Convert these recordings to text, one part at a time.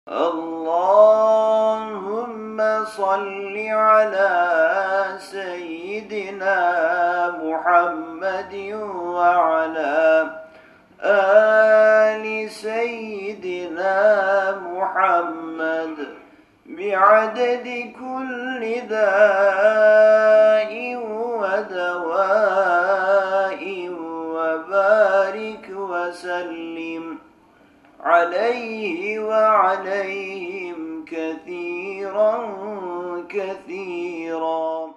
Allahümme salli ala seyyidina Muhammedin ve ala ali seyyidina Muhammed bi'adedi kulli dâin ve devâin ve barik ve sellim aleyhi ve aleyhim kethiren kethiren.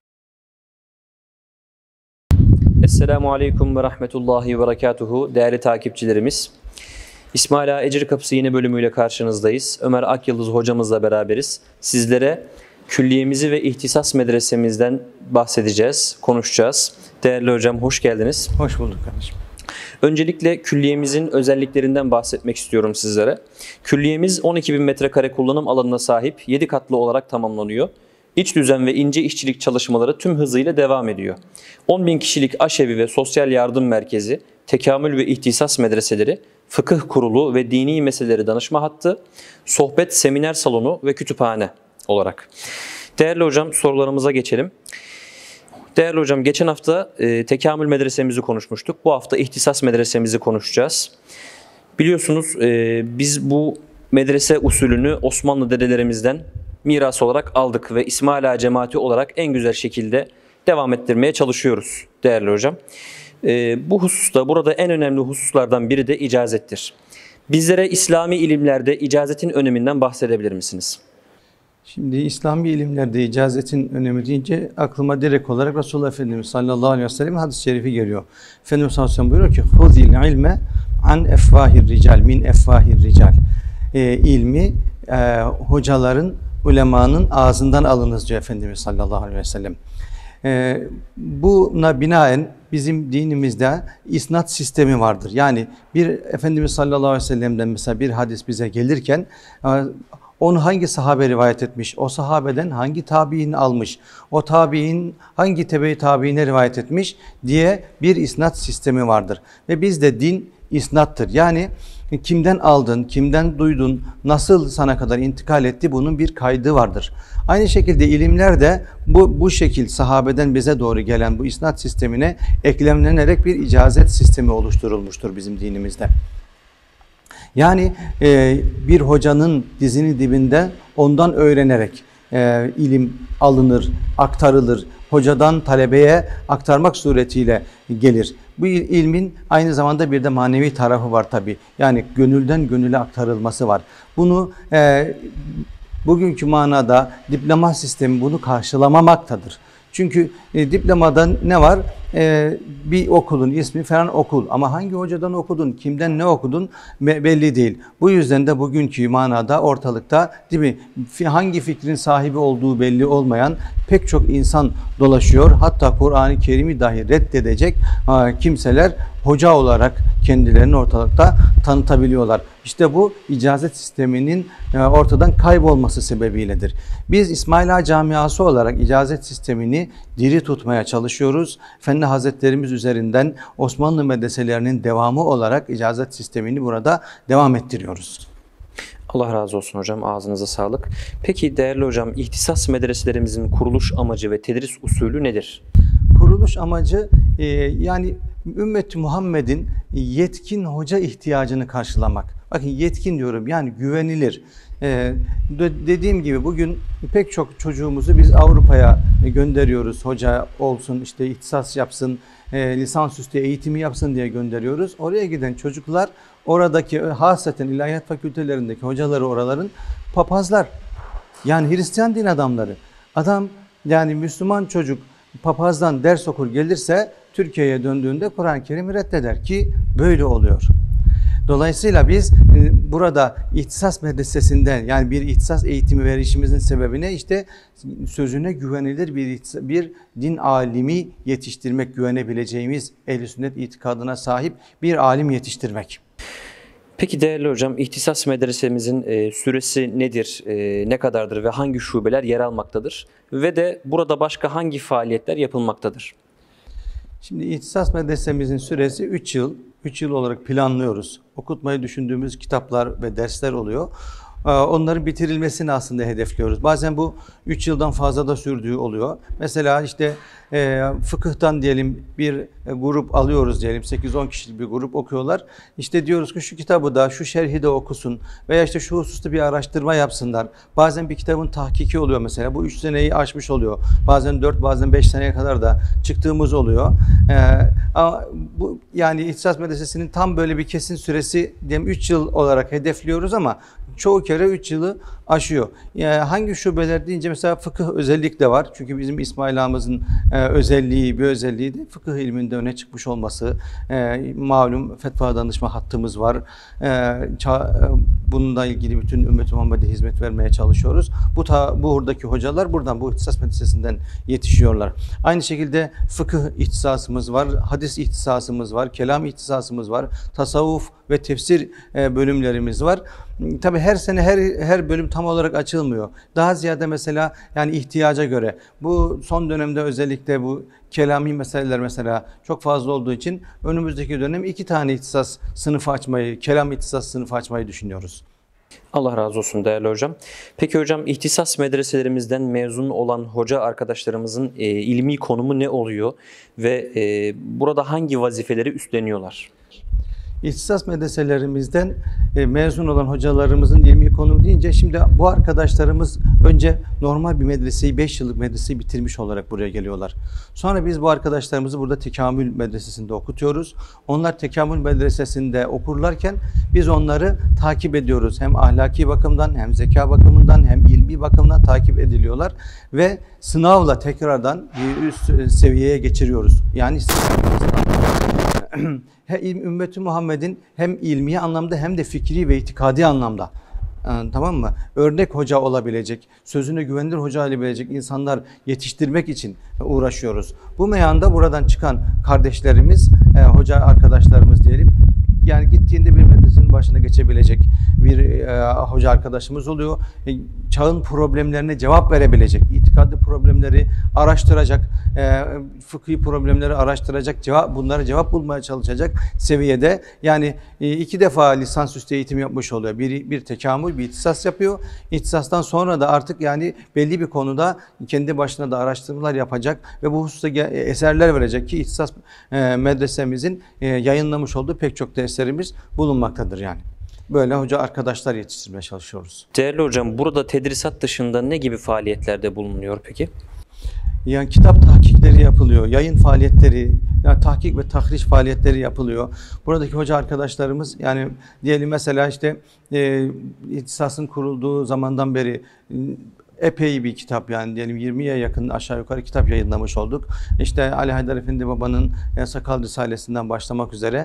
Esselamu Aleyküm ve Rahmetullahi ve Berekatuhu. Değerli takipçilerimiz, İsmail Ağa Ecir Kapısı yeni bölümüyle karşınızdayız. Ömer Akyıldız hocamızla beraberiz. Sizlere külliyemizi ve ihtisas medresemizden bahsedeceğiz, konuşacağız. Değerli hocam, hoş geldiniz. Hoş bulduk kardeşim. Öncelikle külliyemizin özelliklerinden bahsetmek istiyorum sizlere. Külliyemiz 12.000 metrekare kullanım alanına sahip 7 katlı olarak tamamlanıyor. İç düzen ve ince işçilik çalışmaları tüm hızıyla devam ediyor. 10.000 kişilik aşevi ve sosyal yardım merkezi, tekamül ve ihtisas medreseleri, fıkıh kurulu ve dini meseleleri danışma hattı, sohbet seminer salonu ve kütüphane olarak. Değerli hocam, sorularımıza geçelim. Değerli hocam, geçen hafta tekamül medresemizi konuşmuştuk. Bu hafta ihtisas medresemizi konuşacağız. Biliyorsunuz biz bu medrese usulünü Osmanlı dedelerimizden miras olarak aldık ve İsmail Ağa cemaati olarak en güzel şekilde devam ettirmeye çalışıyoruz değerli hocam. Bu hususta, burada en önemli hususlardan biri de icazettir. Bizlere İslami ilimlerde icazetin öneminden bahsedebilir misiniz? Şimdi İslami ilimlerde icazetin önemi deyince aklıma direkt olarak Resulullah Efendimiz sallallahu aleyhi ve sellem hadis-i şerifi geliyor. Efendimiz sallallahu aleyhi ve sellem buyuruyor ki "Huzil ilme an efvahir rical min efvahir rical." İlmi hocaların, ulemanın ağzından alınız diyor Efendimiz sallallahu aleyhi ve sellem. Buna binaen bizim dinimizde isnat sistemi vardır. Yani bir Efendimiz sallallahu aleyhi ve sellem'den mesela bir hadis bize gelirken onu hangi sahabe rivayet etmiş, o sahabeden hangi tabi'in almış, o tabi'in hangi tebe-i tabi'ine rivayet etmiş diye bir isnat sistemi vardır. Ve bizde din isnattır. Yani kimden aldın, kimden duydun, nasıl sana kadar intikal etti, bunun bir kaydı vardır. Aynı şekilde ilimler de bu şekil sahabeden bize doğru gelen bu isnat sistemine eklemlenerek bir icazet sistemi oluşturulmuştur bizim dinimizde. Yani bir hocanın dizinin dibinde ondan öğrenerek ilim alınır, aktarılır. Hocadan talebeye aktarmak suretiyle gelir. Bu ilmin aynı zamanda bir de manevi tarafı var tabii. Yani gönülden gönüle aktarılması var. Bunu bugünkü manada diploma sistemi bunu karşılamamaktadır. Çünkü diplomada ne var? Bir okulun ismi falan okul. Ama hangi hocadan okudun, kimden ne okudun belli değil. Bu yüzden de bugünkü manada ortalıkta değil mi, hangi fikrin sahibi olduğu belli olmayan pek çok insan dolaşıyor. Hatta Kur'an-ı Kerim'i dahi reddedecek kimseler hoca olarak kendilerini ortalıkta tanıtabiliyorlar. İşte bu icazet sisteminin ortadan kaybolması sebebiyledir. Biz İsmail Ağa camiası olarak icazet sistemini diri tutmaya çalışıyoruz. Efendi Hazretlerimiz üzerinden Osmanlı medreselerinin devamı olarak icazet sistemini burada devam ettiriyoruz. Allah razı olsun hocam, ağzınıza sağlık. Peki değerli hocam, ihtisas medreselerimizin kuruluş amacı ve tedris usulü nedir? Kuruluş amacı yani Ümmet-i Muhammed'in yetkin hoca ihtiyacını karşılamak. Bakın yetkin diyorum, yani güvenilir. Dediğim gibi bugün pek çok çocuğumuzu biz Avrupa'ya gönderiyoruz. Hoca olsun, işte ihtisas yapsın, lisansüstü eğitimi yapsın diye gönderiyoruz. Oraya giden çocuklar oradaki hasaten ilahiyat fakültelerindeki hocaları oraların papazlar. Yani Hristiyan din adamları. Adam yani Müslüman çocuk papazdan ders okur gelirse Türkiye'ye döndüğünde Kur'an-ı Kerim'i reddeder ki böyle oluyor. Dolayısıyla biz burada ihtisas medresesinden, yani bir ihtisas eğitimi verişimizin sebebine işte sözüne güvenilir bir din alimi yetiştirmek, güvenebileceğimiz ehl-i sünnet itikadına sahip bir alim yetiştirmek. Peki değerli hocam, ihtisas medresemizin süresi nedir, ne kadardır ve hangi şubeler yer almaktadır? Ve de burada başka hangi faaliyetler yapılmaktadır? Şimdi ihtisas medresemizin süresi 3 yıl. 3 yıl olarak planlıyoruz. Okutmayı düşündüğümüz kitaplar ve dersler oluyor. onların bitirilmesini aslında hedefliyoruz. Bazen bu 3 yıldan fazla da sürdüğü oluyor. Mesela işte fıkıhtan diyelim bir grup alıyoruz diyelim, 8-10 kişilik bir grup okuyorlar. İşte diyoruz ki şu kitabı da şu şerhi de okusun veya işte şu hususta bir araştırma yapsınlar. Bazen bir kitabın tahkiki oluyor mesela. Bu 3 seneyi aşmış oluyor. Bazen 4, bazen 5 seneye kadar da çıktığımız oluyor. Ama bu yani İhtisas Medresesi'nin tam böyle bir kesin süresi diyelim 3 yıl olarak hedefliyoruz ama çoğu kere 3 yılı aşıyor. Yani hangi şubeler deyince mesela fıkıh özellikle var. Çünkü bizim İsmail Ağamızın bir özelliği de fıkıh ilminde öne çıkmış olması. Malum fetva danışma hattımız var. Bununla ilgili bütün Ümmet-i Muhammed'e hizmet vermeye çalışıyoruz. Buradaki hocalar buradan, bu ihtisas medresesinden yetişiyorlar. Aynı şekilde fıkıh ihtisasımız var, hadis ihtisasımız var, kelam ihtisasımız var, tasavvuf ve tefsir bölümlerimiz var. Tabii her sene her bölüm tam olarak açılmıyor. Daha ziyade mesela yani ihtiyaca göre. Bu son dönemde özellikle bu kelami meseleler mesela çok fazla olduğu için önümüzdeki dönem 2 tane ihtisas sınıfı açmayı, kelam ihtisas sınıfı açmayı düşünüyoruz. Allah razı olsun değerli hocam. Peki hocam, ihtisas medreselerimizden mezun olan hoca arkadaşlarımızın ilmi konumu ne oluyor ve burada hangi vazifeleri üstleniyorlar? İhtisas medreselerimizden mezun olan hocalarımızın ilmi konumu deyince şimdi bu arkadaşlarımız önce normal bir medreseyi 5 yıllık medreseyi bitirmiş olarak buraya geliyorlar. Sonra biz bu arkadaşlarımızı burada tekamül medresesinde okutuyoruz. Onlar tekamül medresesinde okurlarken biz onları takip ediyoruz. Hem ahlaki bakımdan hem zeka bakımından hem ilmi bakımdan takip ediliyorlar ve sınavla tekrardan bir üst seviyeye geçiriyoruz. Yani Ümmet-i Muhammed'in hem ilmi anlamda hem de fikri ve itikadi anlamda, tamam mı? Örnek hoca olabilecek, sözüne güvenilir hoca olabilecek insanlar yetiştirmek için uğraşıyoruz. Bu meyanda buradan çıkan kardeşlerimiz, hoca arkadaşlarımız diyelim, yani gittiğinde bir medresenin başına geçebilecek bir hoca arkadaşımız oluyor. Çağın problemlerine cevap verebilecek, itikadi problemleri araştıracak, fıkhi problemleri araştıracak, bunlara cevap bulmaya çalışacak seviyede. Yani 2 defa lisansüstü eğitim yapmış oluyor. Bir tekamül, bir ihtisas yapıyor. İhtisastan sonra da artık yani belli bir konuda kendi başına da araştırmalar yapacak ve bu hususta eserler verecek ki ihtisas medresemizin yayınlamış olduğu pek çok eserimiz bulunmaktadır yani. Böyle hoca arkadaşlar yetiştirmeye çalışıyoruz. Değerli hocam, burada tedrisat dışında ne gibi faaliyetlerde bulunuyor peki? Yani kitap tahkikleri yapılıyor, yayın faaliyetleri, yani tahkik ve tahriş faaliyetleri yapılıyor. Buradaki hoca arkadaşlarımız yani diyelim mesela işte ihtisasın kurulduğu zamandan beri epey bir kitap, yani diyelim 20'ye yakın aşağı yukarı kitap yayınlamış olduk. İşte Ali Haydar Efendi Baba'nın Sakal Risalesinden başlamak üzere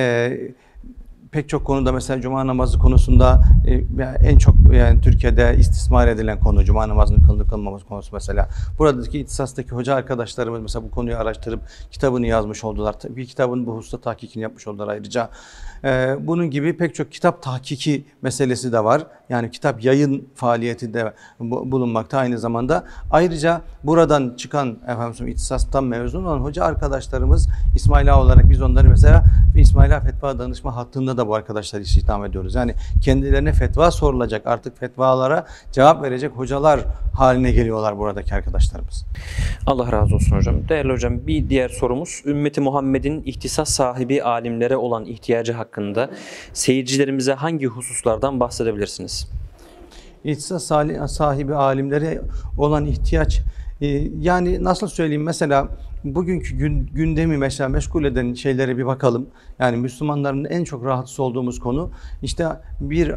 pek çok konuda, mesela cuma namazı konusunda en çok yani Türkiye'de istismar edilen konu cuma namazının kılınıp kılınmaması konusu mesela. Buradaki ihtisastaki hoca arkadaşlarımız mesela bu konuyu araştırıp kitabını yazmış oldular. Bir kitabın bu hususta tahkikini yapmış oldular ayrıca. Bunun gibi pek çok kitap tahkiki meselesi de var. Yani kitap yayın faaliyeti de bulunmakta aynı zamanda. Ayrıca buradan çıkan ihtisastan mezun olan hoca arkadaşlarımız İsmail Ağa olarak biz onları mesela İsmail Ağa Fetva Danışma hattında da bu arkadaşları istihdam ediyoruz. Yani kendilerine fetva sorulacak, artık fetvalara cevap verecek hocalar haline geliyorlar buradaki arkadaşlarımız. Allah razı olsun hocam. Değerli hocam, bir diğer sorumuz, Ümmeti Muhammed'in ihtisas sahibi alimlere olan ihtiyacı hakkında seyircilerimize hangi hususlardan bahsedebilirsiniz? İhtisas sahibi alimlere olan ihtiyaç, yani nasıl söyleyeyim, mesela bugünkü gündemi mesela meşgul eden şeylere bir bakalım. Yani Müslümanların en çok rahatsız olduğumuz konu işte bir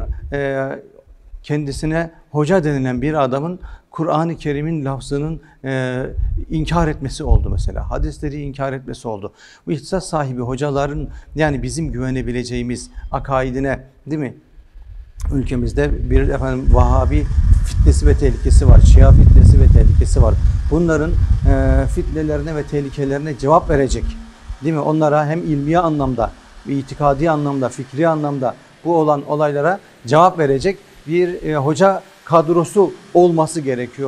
kendisine hoca denilen bir adamın Kur'an-ı Kerim'in lafzının inkar etmesi oldu mesela. Hadisleri inkar etmesi oldu. Bu ihtisas sahibi hocaların yani bizim güvenebileceğimiz akaidine, değil mi? Ülkemizde bir Vahabi fitnesi ve tehlikesi var. Şia fitnesi ve tehlikesi var. Bunların fitnelerine ve tehlikelerine cevap verecek, değil mi? Onlara hem ilmi anlamda, itikadi anlamda, fikri anlamda bu olan olaylara cevap verecek bir hoca kadrosu olması gerekiyordu.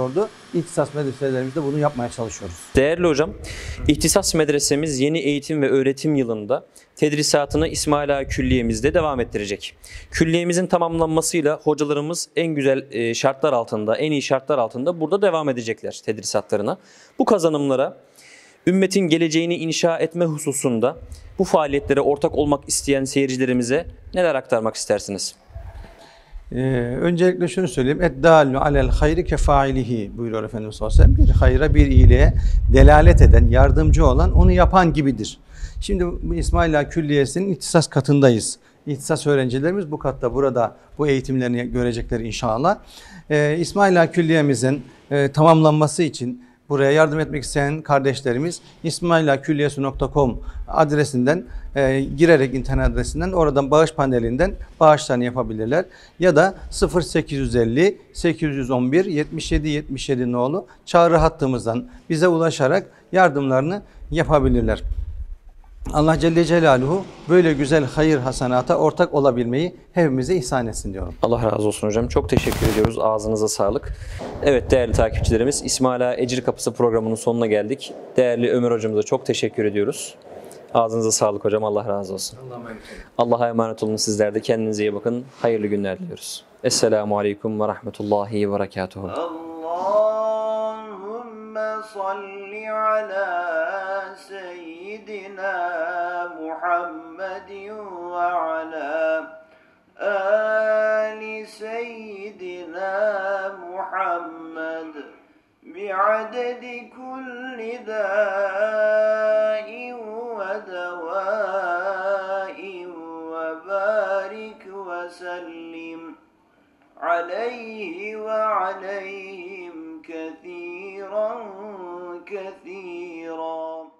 İhtisas medreselerimizde bunu yapmaya çalışıyoruz. Değerli hocam, İhtisas Medresemiz yeni eğitim ve öğretim yılında tedrisatını İsmaila Ağa Külliye'mizde devam ettirecek. Külliyemizin tamamlanmasıyla hocalarımız en güzel şartlar altında, en iyi şartlar altında burada devam edecekler tedrisatlarına. Bu kazanımlara ümmetin geleceğini inşa etme hususunda bu faaliyetlere ortak olmak isteyen seyircilerimize neler aktarmak istersiniz? Öncelikle şunu söyleyeyim. Eddâllu alel hayri kefailihi buyuruyor Efendimiz sallallahu aleyhi ve sellem. Bir hayra, bir iyiliğe delalet eden, yardımcı olan onu yapan gibidir. Şimdi İsmaila Ağa Külliyesi'nin ihtisas katındayız. İhtisas öğrencilerimiz bu katta, burada bu eğitimlerini görecekler inşallah. İsmaila Ağa Külliyemizin tamamlanması için buraya yardım etmek isteyen kardeşlerimiz ismailakülliyesi.com adresinden girerek, internet adresinden, oradan bağış panelinden bağışlarını yapabilirler. Ya da 0850 811 77 77 nolu çağrı hattımızdan bize ulaşarak yardımlarını yapabilirler. Allah Celle Celaluhu böyle güzel hayır hasenata ortak olabilmeyi hepimize ihsan etsin diyorum. Allah razı olsun hocam. Çok teşekkür ediyoruz. Ağzınıza sağlık. Evet değerli takipçilerimiz, İsmaila Ağa Ecir Kapısı programının sonuna geldik. Değerli Ömer hocamıza çok teşekkür ediyoruz. Ağzınıza sağlık hocam. Allah razı olsun. Allah'a emanet olun sizler de. Kendinize iyi bakın. Hayırlı günler diliyoruz. Esselamu Aleyküm ve Rahmetullahi ve Berekatuhu. Allahümme salli ala seyyidina Muhammedin ve ala Ali seyyidina Muhammed bi'adedi kulli dâin ve devâin ve barik ve sellim aleyhi ve aleyhim kethiren kethiren.